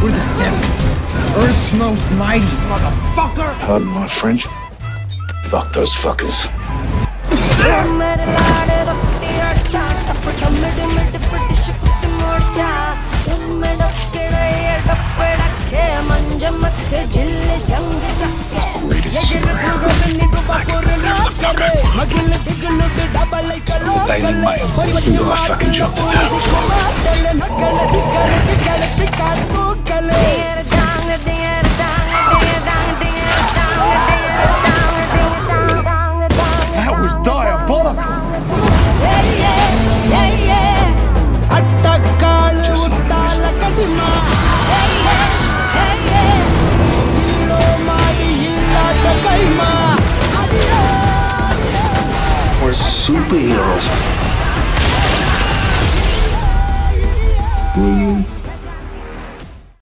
We're the Seven. Earth's most mighty, motherfucker! Pardon my French. Fuck those fuckers. Greatest superhero. Daily Mail. We got a fucking job to That was diabolical. Just we're superheroes. Will you